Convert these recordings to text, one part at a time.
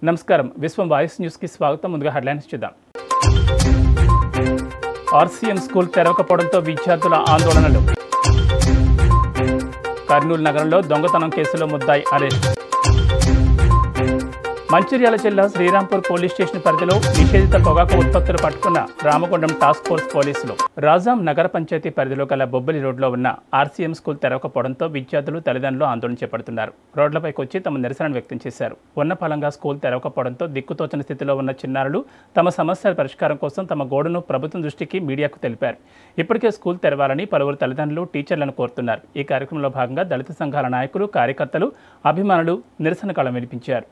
నమస్కారం విశ్వం voice news కి స్వాగతం. ముందుగా హెడ్లైన్స్ చూద్దాం. ఆర్సీఎం స్కూల్ తెరవకపోవడంతో విద్యార్థుల ఆందోళనలు. కర్నూలు నగరంలో దొంగతనం కేసులో ముద్దాయి అరెస్ట్. మంచిర్యాల జిల్లా శ్రీరాంపూర్ పోలీస్ స్టేషన్ పరిధిలో నిషేధిత పొగాకు ఉత్పత్తులు పట్టుకున్న రామగుండం టాస్క్ ఫోర్స్ పోలీసులు. రాజాం నగర పంచాయతీ పరిధిలో గల బొబ్బలి రోడ్లో ఉన్న ఆర్సీఎం స్కూల్ తెరవకపోవడంతో విద్యార్థులు తల్లిదండ్రులు ఆందోళన చేపడుతున్నారు. రోడ్లపైకి వచ్చి తమ నిరసనను వ్యక్తం చేశారు. ఉన్నపలంగా స్కూల్ తెరవకపోవడంతో దిక్కుతోచని స్థితిలో ఉన్న చిన్నారులు తమ సమస్యల పరిష్కారం కోసం తమ గోడును ప్రభుత్వం దృష్టికి మీడియాకు తెలిపారు. ఇప్పటికే స్కూల్ తెరవాలని పలువురు తల్లిదండ్రులు టీచర్లను కోరుతున్నారు. ఈ కార్యక్రమంలో భాగంగా దళిత సంఘాల నాయకులు, కార్యకర్తలు, అభిమానులు నిరసన కళ వినిపించారు.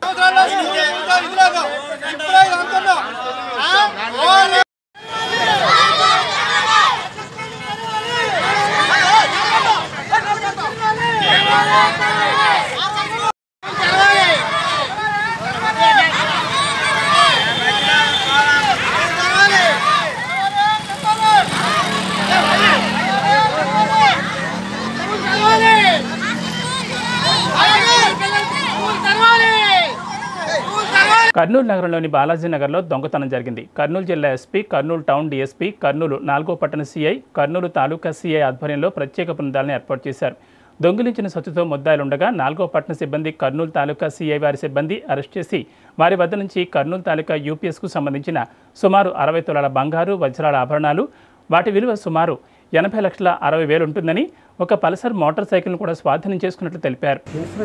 కర్నూలు నగరంలోని బాలాజీ నగర్లో దొంగతనం జరిగింది. కర్నూలు జిల్లా SP, Kurnool town DSP, Kurnool 4వ పట్టణ సీఐ, కర్నూలు తాలూకా సీఐ ఆధ్వర్యంలో ప్రత్యేక బృందాలను ఏర్పాటు చేశారు. దొంగిలించిన సొత్తుతో ముద్దాయిలుండగా 4వ పట్టణ సిబ్బంది, కర్నూలు తాలూకా సీఐ వారి సిబ్బంది అరెస్ట్ చేసి వారి వద్ద నుంచి కర్నూలు తాలూకా యూపీఎస్కు సంబంధించిన సుమారు 60 తులాల బంగారు, వజ్రాల ఆభరణాలు, వాటి విలువ సుమారు 80,60,000 ఉంటుందని, ఒక పల్సర్ మోటార్ సైకిల్ను కూడా స్వాధీనం చేసుకున్నట్లు తెలిపారు.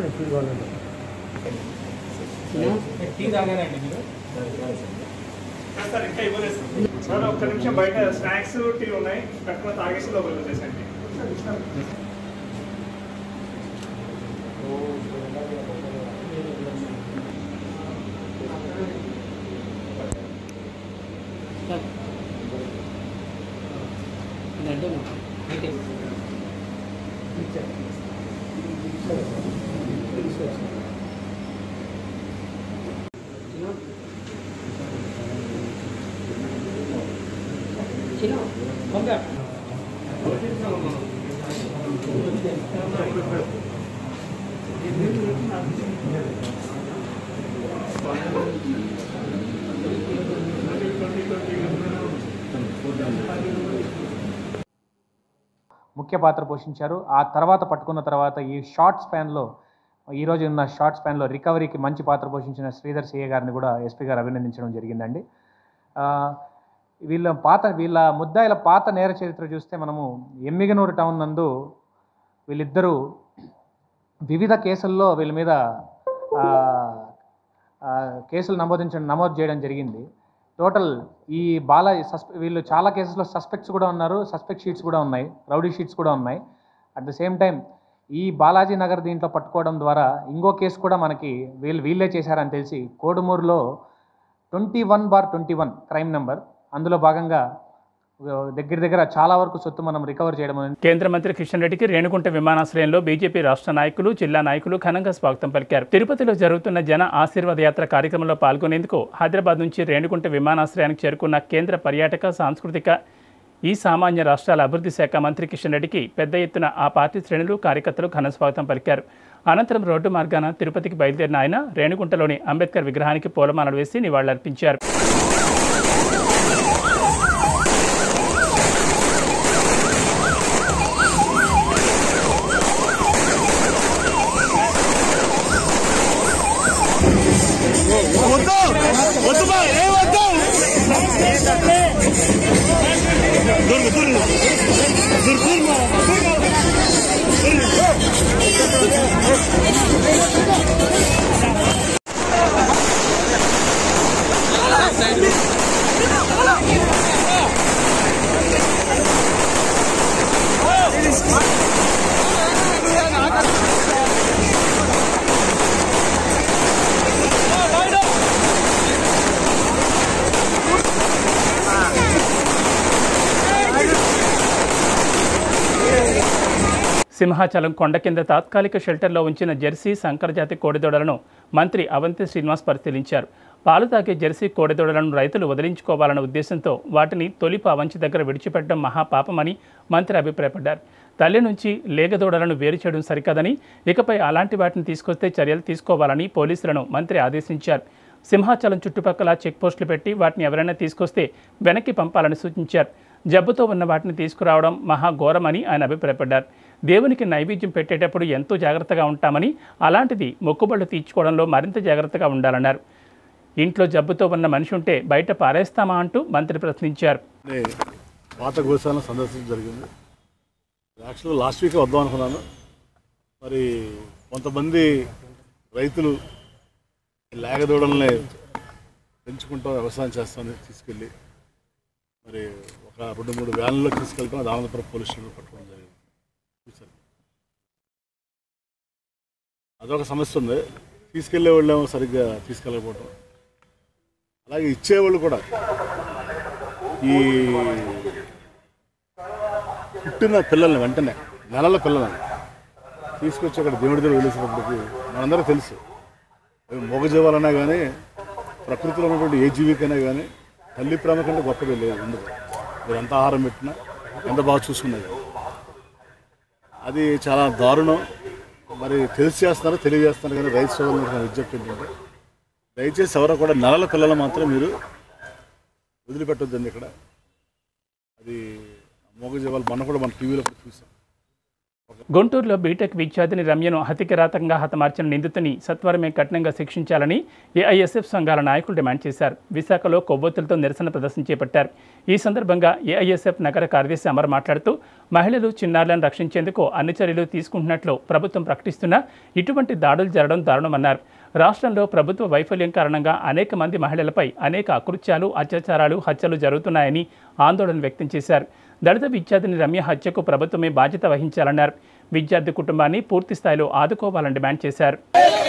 సార్ ఒక్క నిమిషం బయట స్నాక్స్ టీ ఉన్నాయి, కట్టుకున్న తాగేసి లోపలికి వచ్చేసండి. ముఖ్య పాత్ర పోషించారు. ఆ తర్వాత పట్టుకున్న తర్వాత ఈ షార్ట్ స్పాన్లో, ఈరోజు ఉన్న షార్ట్ స్పాన్లో రికవరీకి మంచి పాత్ర పోషించిన శ్రీధర్ సిఏ గారిని కూడా ఎస్పీ గారు అభినందించడం జరిగిందండి. వీళ్ళ ముద్దాయిల పాత నేర చరిత్ర చూస్తే మనము ఎమ్మిగనూరు టౌన్ నందు వీళ్ళిద్దరూ వివిధ కేసుల్లో వీళ్ళ మీద కేసులు నమోదు చేయడం జరిగింది. టోటల్ ఈ వీళ్ళు చాలా కేసుల్లో సస్పెక్ట్స్ కూడా ఉన్నారు, సస్పెక్ట్ షీట్స్ కూడా ఉన్నాయి, రౌడీ షీట్స్ కూడా ఉన్నాయి. అట్ ద సేమ్ టైం ఈ బాలాజీ నగర్ దీంట్లో పట్టుకోవడం ద్వారా ఇంకో కేసు కూడా మనకి వీళ్ళే చేశారని తెలిసి కోడుమూరులో 21/21 క్రైమ్ నెంబర్, అందులో భాగంగా దగ్గర చాలా వరకు సొత్తు మనం రికవర్ చేయడం. కేంద్ర మంత్రి కిషన్ రెడ్డికి రేణుగుంట విమానాశ్రయంలో బీజేపీ రాష్ట్ర నాయకులు, జిల్లా నాయకులు ఘనంగా స్వాగతం పలికారు. తిరుపతిలో జరుగుతున్న జన ఆశీర్వాద యాత్ర కార్యక్రమంలో పాల్గొనేందుకు హైదరాబాద్ నుంచి రేణుగుంట విమానాశ్రయానికి చేరుకున్న కేంద్ర పర్యాటక, సాంస్కృతిక, ఈ సామాన్య రాష్ట్రాల అభివృద్ధి శాఖ మంత్రి కిషన్ రెడ్డికి పెద్ద ఎత్తున ఆ పార్టీ శ్రేణులు, కార్యకర్తలు ఘన స్వాగతం పలికారు. అనంతరం రోడ్డు మార్గాన తిరుపతికి బయలుదేరిన ఆయన రేణుగుంటలోని అంబేద్కర్ విగ్రహానికి పూలమాలలు వేసి నివాళులర్పించారు. సింహాచలం కొండ కింద తాత్కాలిక షెల్టర్లో ఉంచిన జెర్సీ, సంకరజాతి కోడెదూడలను మంత్రి అవంతి శ్రీనివాస్ పరిశీలించారు. పాలు తాగే జెర్సీ కోడెదూడలను రైతులు వదిలించుకోవాలన్న ఉద్దేశంతో వాటిని తొలి పావంచి దగ్గర విడిచిపెట్టడం మహాపాపమని మంత్రి అభిప్రాయపడ్డారు. తల్లి నుంచి లేగదూడలను వేరు చేయడం సరికాదని, ఇకపై అలాంటి వాటిని తీసుకొస్తే చర్యలు తీసుకోవాలని పోలీసులను మంత్రి ఆదేశించారు. సింహాచలం చుట్టుపక్కల చెక్ పోస్టులు పెట్టి వాటిని ఎవరైనా తీసుకొస్తే వెనక్కి పంపాలని సూచించారు. జబ్బుతో ఉన్న వాటిని తీసుకురావడం మహాఘోరమని ఆయన అభిప్రాయపడ్డారు. దేవునికి నైవేద్యం పెట్టేటప్పుడు ఎంతో జాగ్రత్తగా ఉంటామని, అలాంటిది మొక్కుబళ్ళు తీర్చుకోవడంలో మరింత జాగ్రత్తగా ఉండాలన్నారు. ఇంట్లో జబ్బుతో ఉన్న మనిషి ఉంటే బయట పారేస్తామా అంటూ మంత్రి ప్రశ్నించారు. పాత గోశాలను సందర్శించడం జరిగింది. యాక్చువల్గా లాస్ట్ వీక్ వద్దాం అనుకున్నాను. మరి కొంతమంది రైతులు లేగదూడల్ని పెంచుకుంటూ వ్యవసాయం చేస్తామని తీసుకెళ్ళి మరి ఒక 2-3 వ్యాన్లో తీసుకెళ్ళడం అది ఆనందపురం పోలీస్ స్టేషన్లో పట్టుకోవడం జరిగింది. చూసారు, అదొక సమస్య ఉంది. తీసుకెళ్లే వాళ్ళేమో సరిగ్గా తీసుకెళ్ళకపోవటం, అలాగే ఇచ్చేవాళ్ళు కూడా ఈ పుట్టిన పిల్లల్ని వెంటనే నెలల పిల్లలని తీసుకొచ్చి అక్కడ దేవుడి దగ్గర వదిలేసినప్పటికీ మనందరికీ తెలుసు, అవి మూగజీవాలన్నా కానీ ప్రకృతిలో ఉన్నటువంటి ఏ జీవికైనా కానీ తల్లి ప్రేమ కంటే గొప్పగా లేదు. ఉండదు. మీరు ఎంత ఆహారం పెట్టినా ఎంత బాగా చూసుకున్నది, అది చాలా దారుణం. మరి తెలిసి చేస్తున్నారు, తెలియజేస్తున్నారు. కానీ రైతు సోదరులకు విజ్ఞప్తి ఏంటంటే దయచేసి ఎవరో కూడా నెలల పిల్లలు మాత్రం మీరు వదిలిపెట్టొద్దండి. ఇక్కడ అది మూగజీవాలు మన టీవీలో చూసాం. గుంటూరులో బీటెక్ విద్యార్థిని రమ్యను హతికిరాతకంగా హతమార్చిన నిందితుని సత్వరమే కఠినంగా శిక్షించాలని ఏఐఎస్ఎఫ్ సంఘాల నాయకులు డిమాండ్ చేశారు. విశాఖలో కొవ్వొత్తులతో నిరసన ప్రదర్శన చేపట్టారు. ఈ సందర్భంగా ఏఐఎస్ఎఫ్ నగర కార్యదర్శి అమర్ మాట్లాడుతూ, మహిళలు, చిన్నారులను రక్షించేందుకు అన్ని చర్యలు తీసుకుంటున్నట్లు ప్రభుత్వం ప్రకటిస్తున్నా ఇటువంటి దాడులు జరగడం దారుణమన్నారు. రాష్ట్రంలో ప్రభుత్వ వైఫల్యం కారణంగా అనేక మంది మహిళలపై అనేక అకృత్యాలు, అత్యాచారాలు, హత్యలు జరుగుతున్నాయని ఆందోళన వ్యక్తం చేశారు. దళిత విద్యార్థిని రమ్య హత్యకు ప్రభుత్వమే బాధ్యత వహించాలన్నారు. విద్యార్థి కుటుంబాన్ని పూర్తి స్థాయిలో ఆదుకోవాలని డిమాండ్ చేశారు.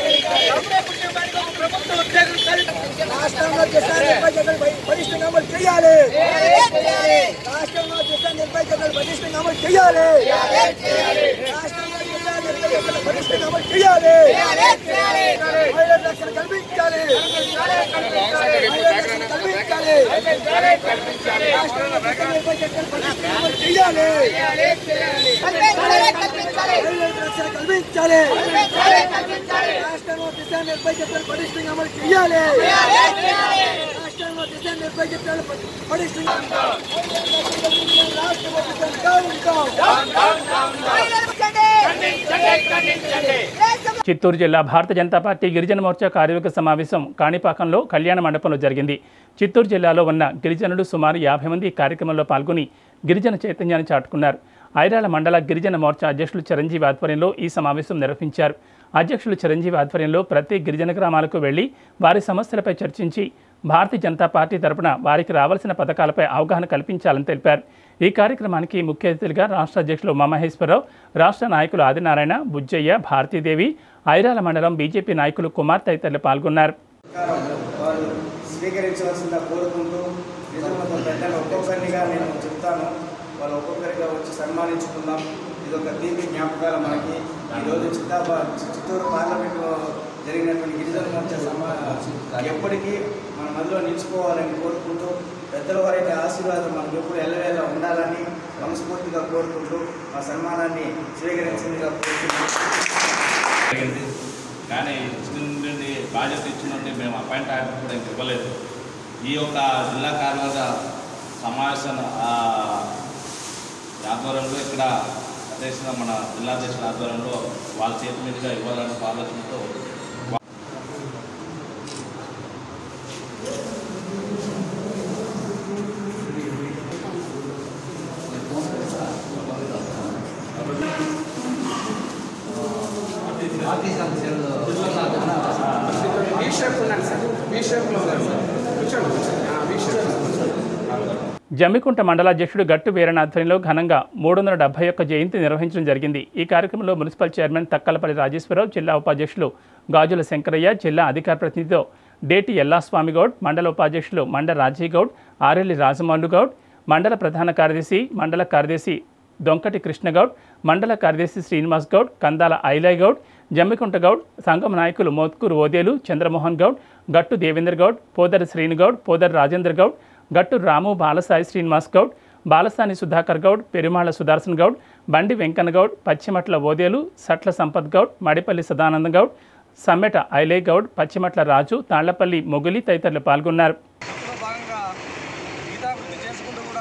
చిత్తూరు జిల్లా భారత జనతా పార్టీ గిరిజన మోర్చా కార్యవర్గ సమావేశం కాణిపాకంలో కళ్యాణ మండపంలో జరిగింది. చిత్తూరు జిల్లాలో ఉన్న గిరిజనులు సుమారు 50 మంది ఈ కార్యక్రమంలో పాల్గొని గిరిజన చైతన్యాన్ని చాటుకున్నారు. ఐరాల మండల గిరిజన మోర్చా అధ్యక్షులు చిరంజీవి ఆధ్వర్యంలో ఈ సమావేశం నిర్వహించారు. అధ్యక్షులు చిరంజీవి ఆధ్వర్యంలో ప్రతి గిరిజన గ్రామాలకు వెళ్లి వారి సమస్యలపై చర్చించి భారతీయ జనతా పార్టీ తరపున వారికి రావాల్సిన పథకాలపై అవగాహన కల్పించాలని తెలిపారు. ఈ కార్యక్రమానికి ముఖ్య అతిథులుగా రాష్ట్ర అధ్యక్షులు ఉమామహేశ్వరరావు, రాష్ట్ర నాయకులు ఆదినారాయణ, బుజ్జయ్య, భారతీదేవి, ఐరాల మండలం బీజేపీ నాయకులు కుమార్ తదితరులు పాల్గొన్నారు. స్వీకరించవలసిందిగా కోరుకుంటూ నిజంగా పెద్దలు ఒక్కొక్కరిగా నేను చెప్తాను, వాళ్ళు ఒక్కొక్కరిగా వచ్చి సన్మానించుకుందాం. ఇది ఒక తీపి జ్ఞాపకాలు మనకి. ఈరోజు చిత్తూరు పార్లమెంట్లో జరిగినటువంటి గిరిజన మోర్చా ఎప్పటికీ మన మధ్యలో నిలుచుకోవాలని కోరుకుంటూ, పెద్దల వారికి ఆశీర్వాదం మనకు ఎప్పుడు ఎల్లవేళ ఉండాలని మనస్ఫూర్తిగా కోరుకుంటూ ఆ సన్మానాన్ని స్వీకరించిందిగా కోరుకుంటున్నాం. కానీ ఇచ్చిన బాధ్యత ఇచ్చినట్టు మేము అపాయింట్ ఆర్డర్ కూడా ఇంక ఇవ్వలేదు. ఈ యొక్క జిల్లా కార్యవర్గ సమావేశం ఆధ్వర్యంలో ఇక్కడ అధ్యక్షుల మన జిల్లా అధ్యక్షుల ఆధ్వర్యంలో వాళ్ళ చేతి మీదుగా ఇవ్వాలనే ఆలోచనతో జమ్మికుంట మండలాధ్యక్షుడు గట్టు వీరన్న ఆధ్వర్యంలో ఘనంగా 371 జయంతి నిర్వహించడం జరిగింది. ఈ కార్యక్రమంలో మున్సిపల్ చైర్మన్ తక్కలపల్లి రాజేశ్వరరావు, జిల్లా ఉపాధ్యక్షులు గాజుల శంకరయ్య, జిల్లా అధికార ప్రతినిధితో డేటి ఎల్లాస్వామిగౌడ్, మండల ఉపాధ్యక్షులు మండ రాజీగౌడ్, ఆరెల్లి రాజమల్లుగౌడ్, మండల ప్రధాన కార్యదర్శి, మండల కార్యదర్శి దొంకటి కృష్ణగౌడ్, మండల కార్యదర్శి శ్రీనివాస్ గౌడ్, కందాల ఐలయ్ గౌడ్, జమ్మికుంట గౌడ్, సంఘం నాయకులు మోత్కూరు ఓదేలు, చంద్రమోహన్ గౌడ్, గట్టు దేవేందర్ గౌడ్, పోదరి శ్రీనుగౌడ్, పోదరి రాజేందర్ గౌడ్, గట్టు రాము బాలసాయి శ్రీనివాస్ గౌడ్, బాలసాని సుధాకర్ గౌడ్, పెరుమాళ్ల సుదర్శన్ గౌడ్, బండి వెంకన్న గౌడ్, పశ్చిమట్ల ఓదేలు, సట్ల సంపత్ గౌడ్, మడిపల్లి సదానంద గౌడ్, సమ్మెట ఐలేగౌడ్, పచ్చిమట్ల రాజు, తాళ్లపల్లి మొగులి తదితరులు పాల్గొన్నారు. భాగంగా గీతాభివృద్ధి చేసుకుంటూ కూడా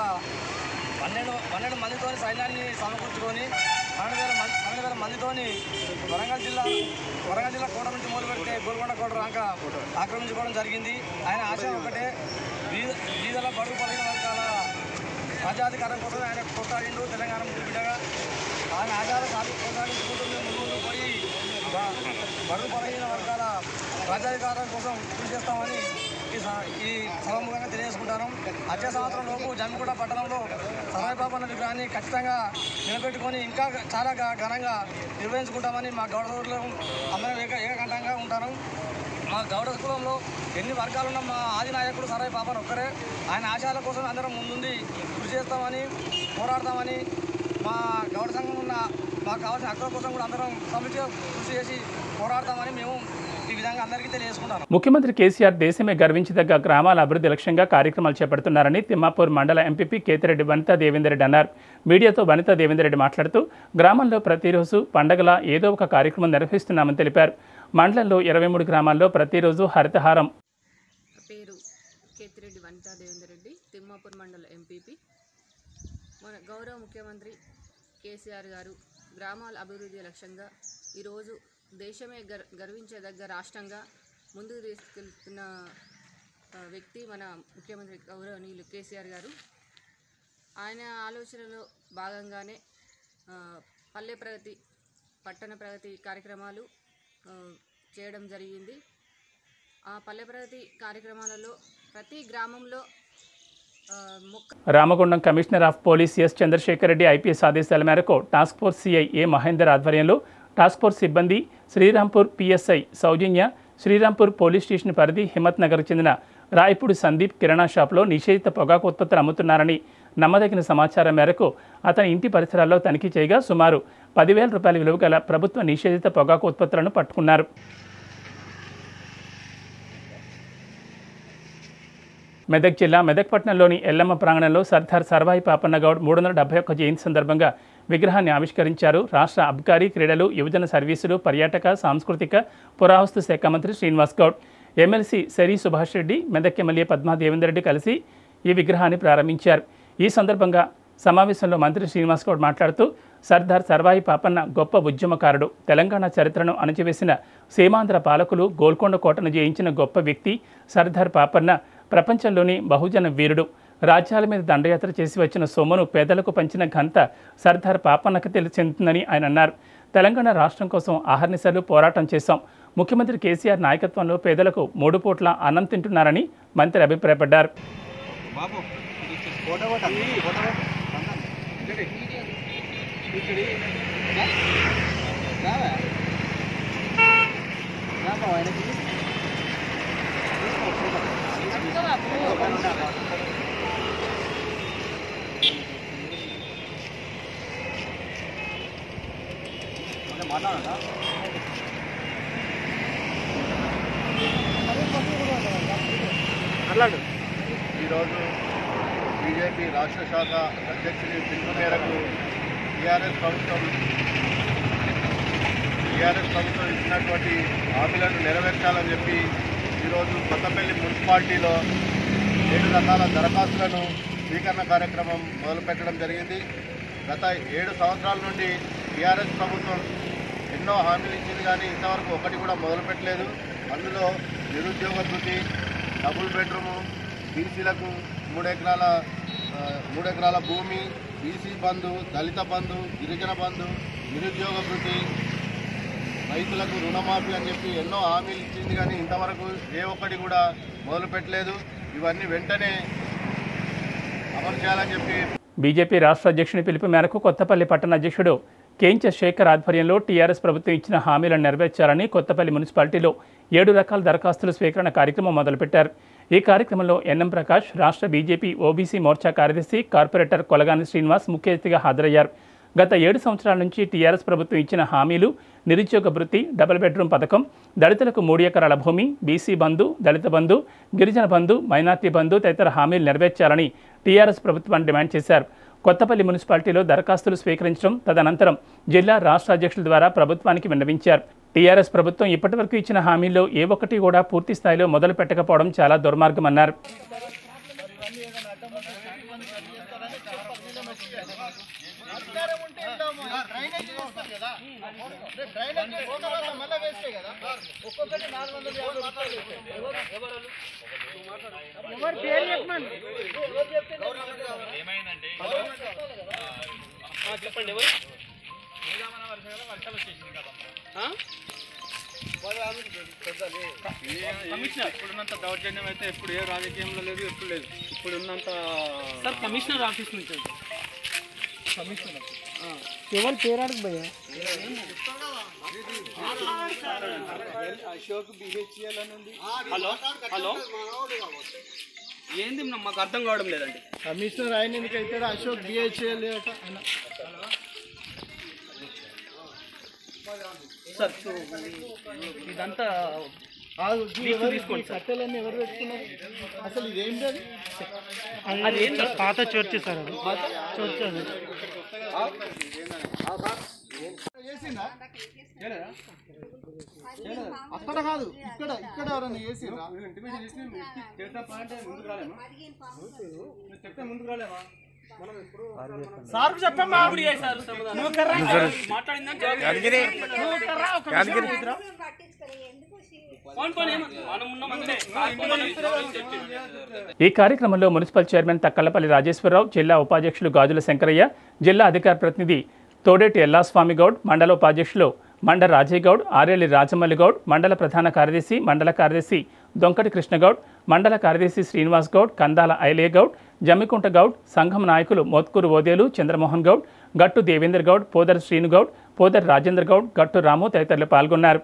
12 మందితో సైన్యాన్ని సమకూర్చుకొని 12,000 మందితోని వరంగల్ జిల్లా కోట నుంచి మొదలు పెడితే గోల్కొండ కోట రాక ఆక్రమించుకోవడం జరిగింది. ఆయన ఆశ ఒకటే, బీదల బడుగు బలహీన వర్గాల రాజ్యాధికారం కోసం ఆయన కొట్లాడిండు. తెలంగాణ బిడ్డగా ఆయన ఆశాలు కొనసాగించుకుంటూ ముందు పోయి బడుగు బలహీన వర్గాల రాజ్యాధికారం కోసం కృషి చేస్తామని ఈ సభముఖంగా తెలియజేసుకుంటాను. వచ్చే సంవత్సరం లోపు జమ్మిగూడ పట్టణంలో సరాయి పాపన్న విగ్రహాన్ని ఖచ్చితంగా నిలబెట్టుకొని ఇంకా చాలా ఘనంగా నిర్వహించుకుంటామని మా గౌడ సోదరులు అందరం ఏకకంఠంగా ఉంటాను. మా గౌడ కులంలో ఎన్ని వర్గాలున్నా మా ఆది నాయకుడు సరాయి పాపన్న ఒక్కరే. ఆయన ఆశయాల కోసం అందరం ముందుండి కృషి చేస్తామని పోరాడతామని, మా గౌడ సంఘం ఉన్న మాకు కావాల్సిన హక్కుల కోసం కూడా అందరం సమిష్టిగా కృషి చేసి పోరాడతామని మేము ఈ విధంగా అందరికీ తెలియజేసుకుంటాను. ముఖ్యమంత్రి కేసీఆర్ దేశమే గర్వించదగ్గ గ్రామాల అభివృద్ధి లక్ష్యంగా కార్యక్రమాలు చేపడుతున్నారని తిమ్మాపూర్ మండల ఎంపీపీ కేతిరెడ్డి వనితా దేవేందర్ రెడ్డి అన్నారు. మీడియాతో వనితా దేవేందర్ రెడ్డి మాట్లాడుతూ గ్రామంలో ప్రతిరోజు పండగల ఏదో ఒక కార్యక్రమం నిర్వహిస్తున్నామని తెలిపారు. మండలంలో 23 గ్రామాల్లో ప్రతిరోజు హరితహారం. పేరు కేతిరెడ్డి వనితా దేవేందర్ రెడ్డి, తిమ్మాపూర్ మండల ఎంపీపీ. మన గౌరవ ముఖ్యమంత్రి కేసీఆర్ గారు గ్రామాల అభివృద్ధి లక్ష్యంగా ఈరోజు దేశమే గర్వించదగ్గ రాష్ట్రంగా ముందుకు తీసుకెళ్తున్న వ్యక్తి మన ముఖ్యమంత్రి గౌరవనీయులు కేసీఆర్ గారు. ఆయన ఆలోచనలో భాగంగానే పల్లె ప్రగతి, పట్టణ ప్రగతి కార్యక్రమాలు చేయడం జరిగింది. ఆ పల్లె ప్రగతి కార్యక్రమాలలో ప్రతి గ్రామంలో Ramagundam commissioner of police S Chandrashekar Reddy IPS ఆదేశాల మేరకు task force CI A Mahender ఆధ్వర్యంలో టాస్క్ ఫోర్స్ సిబ్బంది Srirampur PSI Soujanya Srirampur police station పరిధి హిమ్మత్ నగర్కు చెందిన రాయపూడి సందీప్ కిరాణా షాప్లో నిషేధిత పొగాకు ఉత్పత్తులు అమ్ముతున్నారని నమ్మదగిన సమాచారం మేరకు అతని ఇంటి పరిసరాల్లో తనిఖీ చేయగా సుమారు 10,000 రూపాయల విలువ గల ప్రభుత్వ నిషేధిత పొగాకు ఉత్పత్తులను పట్టుకున్నారు. మెదక్ జిల్లా మెదక్ పట్టణంలోని ఎల్లమ్మ ప్రాంగణంలో సర్దార్ సర్వాయి పాపన్న గౌడ్ 371 జయంతి సందర్భంగా విగ్రహాన్ని ఆవిష్కరించారు. రాష్ట్ర అబ్కారీ, క్రీడలు, యువజన సర్వీసులు, పర్యాటక, సాంస్కృతిక, పురావస్తు శాఖ మంత్రి శ్రీనివాస్ గౌడ్, ఎమ్మెల్సీ సెరీ సుభాష్ రెడ్డి, మెదక్ ఎమ్మెల్యే పద్మా దేవేందర్ రెడ్డి కలిసి ఈ విగ్రహాన్ని ప్రారంభించారు. ఈ సందర్భంగా సమావేశంలో మంత్రి శ్రీనివాస్ గౌడ్ మాట్లాడుతూ సర్దార్ సర్వాయి పాపన్న గొప్ప ఉద్యమకారుడు, తెలంగాణ చరిత్రను అణచివేసిన సీమాంధ్ర పాలకులు గోల్కొండ కోటను జయించిన గొప్ప వ్యక్తి సర్దార్ పాపన్న, ప్రపంచంలోని బహుజన వీరుడు, రాజ్యాల మీద దండయాత్ర చేసి వచ్చిన సొమ్మును పేదలకు పంచిన ఘనత సర్దార్ పాపన్నకు చెందుతుందని ఆయన అన్నారు. తెలంగాణ రాష్ట్రం కోసం అహర్నిశలు పోరాటం చేశాం. ముఖ్యమంత్రి కేసీఆర్ నాయకత్వంలో పేదలకు 3 పూట్ల అన్నం తింటున్నారని మంత్రి అభిప్రాయపడ్డారు. ఈరోజు బీజేపీ రాష్ట్ర శాఖ అధ్యక్షుడి పిలుపు మేరకు టీఆర్ఎస్ ప్రభుత్వం ఇచ్చినటువంటి హామీలను నెరవేర్చాలని చెప్పి ఈరోజు కొత్తపల్లి మున్సిపాలిటీలో 7 రకాల దరఖాస్తులను స్వీకరణ కార్యక్రమం మొదలుపెట్టడం జరిగింది. గత 7 సంవత్సరాల నుండి టీఆర్ఎస్ ప్రభుత్వం ఎన్నో హామీలు ఇచ్చింది, కానీ ఇంతవరకు ఒకటి కూడా మొదలుపెట్టలేదు. అందులో నిరుద్యోగ వృత్తి, డబుల్ బెడ్రూము, బీసీలకు 3 ఎకరాల భూమి, బీసీ బంధు, దళిత బంధు, గిరిజన బంధు, నిరుద్యోగ వృత్తి, రైతులకు రుణమాఫీ అని చెప్పి ఎన్నో హామీలు ఇచ్చింది, కానీ ఇంతవరకు ఏ ఒక్కటి కూడా మొదలుపెట్టలేదు. ఇవన్నీ వెంటనే అమలు చేయాలని చెప్పి బీజేపీ రాష్ట్ర అధ్యక్షుని పిలుపు మేరకు కొత్తపల్లి పట్టణ అధ్యక్షుడు కేంచ శేఖర్ ఆధ్వర్యంలో టీఆర్ఎస్ ప్రభుత్వం ఇచ్చిన హామీలను నెరవేర్చాలని కొత్తపల్లి మున్సిపాలిటీలో 7 రకాల దరఖాస్తుల స్వీకరణ కార్యక్రమం మొదలుపెట్టారు. ఈ కార్యక్రమంలో ఎన్ఎం ప్రకాష్, రాష్ట్ర బీజేపీ ఓబీసీ మోర్చా కార్యదర్శి, కార్పొరేటర్ కొలగాని శ్రీనివాస్ ముఖ్య అతిథిగా హాజరయ్యారు. గత 7 సంవత్సరాల నుంచి టీఆర్ఎస్ ప్రభుత్వం ఇచ్చిన హామీలు నిరుద్యోగ వృత్తి, డబుల్ బెడ్రూమ్ పథకం, దళితులకు 3 ఎకరాల భూమి, బీసీ బంధు, దళిత బంధు, గిరిజన బంధు, మైనార్టీ బంధు తదితర హామీలు నెరవేర్చాలని టీఆర్ఎస్ ప్రభుత్వాన్ని డిమాండ్ చేశారు. కొత్తపల్లి మున్సిపాలిటీలో దరఖాస్తులు స్వీకరించడం, తదనంతరం జిల్లా రాష్ట్ర అధ్యక్షుల ద్వారా ప్రభుత్వానికి విన్నవించారు. టీఆర్ఎస్ ప్రభుత్వం ఇప్పటివరకు ఇచ్చిన హామీల్లో ఏ ఒక్కటి కూడా పూర్తి స్థాయిలో మొదలు పెట్టకపోవడం చాలా దుర్మార్గమన్నారు. కమిషనర్ ఇప్పుడున్నంత దౌర్జన్యం అయితే ఎప్పుడు ఏ రాజకీయంలో లేదు, ఎప్పుడు లేదు. ఇప్పుడున్నంత సార్ కమిషనర్ ఆఫీస్ నుంచి కమిషనర్ ఎవరు పేరాడు భయ్యా అశోక్ బిహెచ్ఎల్ అని ఉంది. హలో హలో ఏంది మాకు అర్థం కావడం లేదండి. కమిషనర్ ఆయన ఎందుకు అవుతాడు? అశోక్ బిహెచ్ఎల్ సార్ ఇదంతా కట్టెలన్నీ ఎవరు పెట్టుకున్నారు? అసలు ఇదేంటి? అది ఏంటి? పాత చర్చ్ సార్, అది పాత చర్చ్. అది అక్కడ కాదు, ఇక్కడ ఇక్కడ ఎవరన్నా చేసిండ్రా? చెప్తే ముందుకు రాలేమా? సార్ చెప్పమ్మా. ఈ కార్యక్రమంలో మున్సిపల్ చైర్మన్ తక్కలపల్లి రాజేశ్వరరావు, జిల్లా ఉపాధ్యక్షులు గాజుల శంకరయ్య, జిల్లా అధికార ప్రతినిధి తోడేటి ఎల్లాస్వామి గౌడ్, మండల ఉపాధ్యక్షులు మండ రాజయ్య గౌడ్, ఆరేలి రాజమల్లి గౌడ్, మండల ప్రధాన కార్యదర్శి మండల కార్యదర్శి దొంకటి కృష్ణగౌడ్, మండల కార్యదర్శి శ్రీనివాస్ గౌడ్, కందాల ఐలే గౌడ్, జమ్మికుంట గౌడ్, సంఘం నాయకులు మోత్కూరు ఓదేలు, చంద్రమోహన్ గౌడ్, గట్టు దేవేందర్ గౌడ్, పోదర్ శ్రీనుగౌడ్, పోదర్ రాజేంద్ర గౌడ్, గట్టు రాము తదితరులు పాల్గొన్నారు.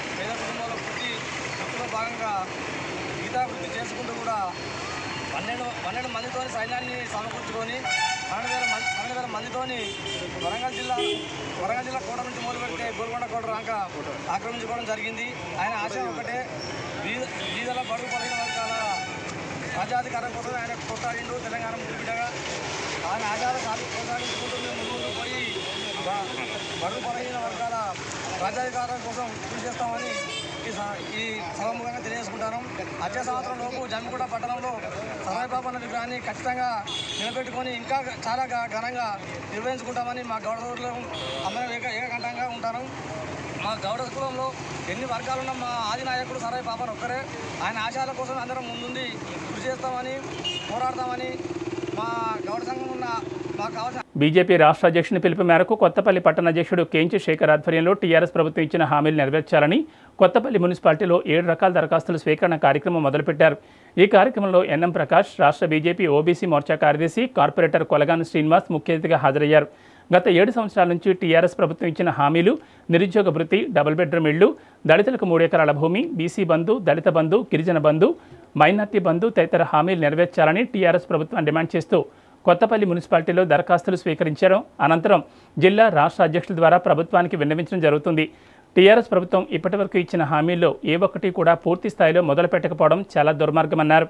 సైన్యాన్ని సమకూర్చుకొని 12,000 మందితోని వరంగల్ జిల్లా కోట నుంచి మొదలు పెడితే గోల్కొండ కోట రాక ఆక్రమించుకోవడం జరిగింది. ఆయన ఆశయం ఒకటే, బీదల బడుగు బలహీన వర్గాల రాజ్యాధికారం కోసం ఆయన కొట్లాడిండు. తెలంగాణ ముద్దుబిడ్డగా ఆయన ఆచారాలు కొనసాగించుకుంటూ ముందు పోయి బడుగు బలహీన వర్గాల రాజ్యాధికారం కోసం కృషి చేస్తామని ఈ సభముఖంగా తెలియజేసుకుంటాను. వచ్చే సంవత్సరం లోపు జమ్మికుంట పట్టణంలో సరాయిబాబన్న విగ్రహాన్ని ఖచ్చితంగా నిలబెట్టుకొని ఇంకా చాలా ఘనంగా నిర్వహించుకుంటామని మా గౌడ సోదరులు అందరం ఏకకంఠంగా ఉంటాను. మా గౌడ కులంలో ఎన్ని వర్గాలున్నా మా ఆది నాయకుడు సరాయి బాబన్ ఒక్కరే. ఆయన ఆశయాల కోసం అందరం ముందుండి కృషి చేస్తామని, పోరాడతామని మా గౌడ సంఘం ఉన్న మాకు కావాల్సిన బీజేపీ రాష్ట్ర అధ్యక్షుని పిలుపు మేరకు కొత్తపల్లి పట్టణ అధ్యక్షుడు కేంచి శేఖర్ ఆధ్వర్యంలో టీఆర్ఎస్ ప్రభుత్వం ఇచ్చిన హామీలు నెరవేర్చాలని కొత్తపల్లి మున్సిపాలిటీలో 7 రకాల దరఖాస్తుల స్వీకరణ కార్యక్రమం మొదలుపెట్టారు. ఈ కార్యక్రమంలో ఎన్ఎం ప్రకాష్, రాష్ట్ర బీజేపీ ఓబీసీ మోర్చా కార్యదర్శి, కార్పొరేటర్ కొలగాని శ్రీనివాస్ ముఖ్య అతిథిగా హాజరయ్యారు. గత 7 సంవత్సరాల నుంచి టీఆర్ఎస్ ప్రభుత్వం ఇచ్చిన హామీలు నిరుద్యోగ భృతి, డబుల్ బెడ్రూమ్ ఇళ్లు, దళితులకు 3 ఎకరాల భూమి, బీసీ బంధు, దళిత బంధు, గిరిజన బంధు, మైనార్టీ బంధు తదితర హామీలు నెరవేర్చాలని టీఆర్ఎస్ ప్రభుత్వం డిమాండ్ చేస్తూ కొత్తపల్లి మున్సిపాలిటీలో దరఖాస్తులు స్వీకరించారు. అనంతరం జిల్లా రాష్ట్ర అధ్యక్షుల ద్వారా ప్రభుత్వానికి విన్నవించడం జరుగుతుంది. టీఆర్ఎస్ ప్రభుత్వం ఇప్పటివరకు ఇచ్చిన హామీల్లో ఏ ఒక్కటి కూడా పూర్తి స్థాయిలో మొదలు పెట్టకపోవడం చాలా దుర్మార్గమన్నారు.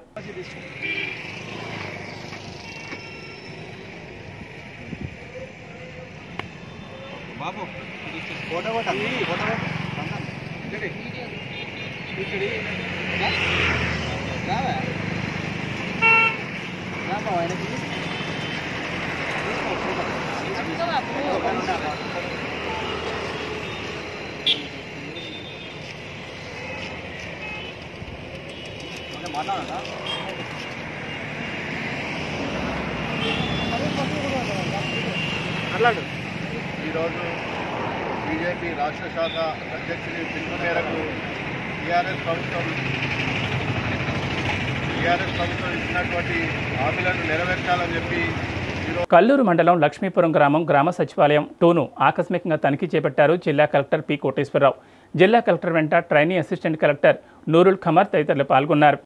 ఈరోజు బీజేపీ రాష్ట్ర శాఖ అధ్యక్షుడి పిలుపు మేరకు టీఆర్ఎస్ ప్రభుత్వం ఇచ్చినటువంటి హామీలను నెరవేర్చాలని చెప్పి కల్లూరు మండలం లక్ష్మీపురం గ్రామ సచివాలయం 2ను ఆకస్మికంగా తనిఖీ చేపట్టారు జిల్లా కలెక్టర్ పి కోటేశ్వరరావు. జిల్లా కలెక్టర్ వెంట trainee assistant collector Noorul Khamar తదితరులు పాల్గొన్నారు.